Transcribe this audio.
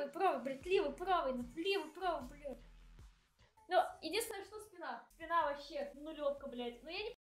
правый, блядь, левый, правый, блядь. Ну, единственное, что спина. Спина вообще нулевка, блядь. Но я не